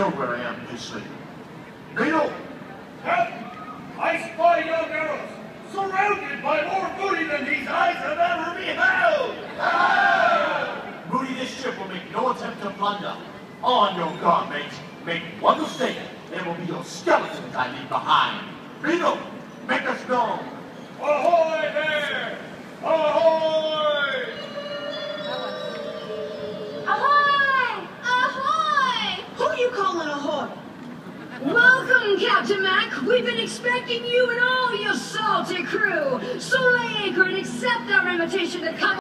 know where I am, you sleep. Beetle! Captain, I spy young arrows, surrounded by more booty than these eyes have ever beheld! Booty, this ship will make no attempt to plunder. On your guard, mates. Make one mistake, there will be your skeletons I leave behind. Beetle, make us go. Ahoy there! Ahoy! Ahoy! Ahoy! Who you calling ahoy? Welcome, Captain Mac. We've been expecting you and all your salty crew. So lay anchor and accept our invitation to come